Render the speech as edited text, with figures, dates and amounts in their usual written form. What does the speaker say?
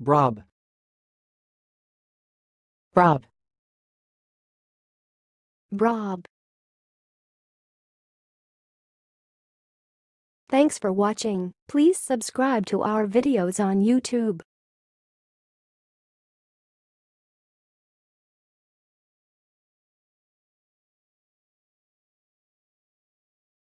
brob, brob, brob. Thanks for watching. Please subscribe to our videos on YouTube.